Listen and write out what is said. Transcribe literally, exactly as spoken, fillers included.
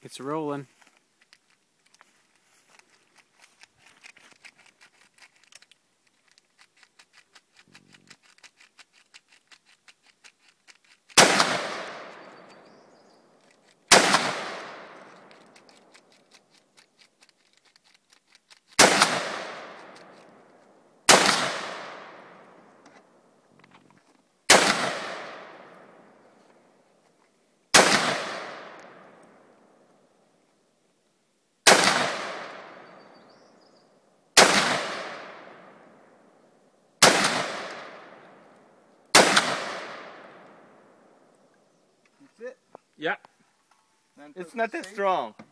It's rolling. That's it? Yeah. Then It's put not the that safe- strong.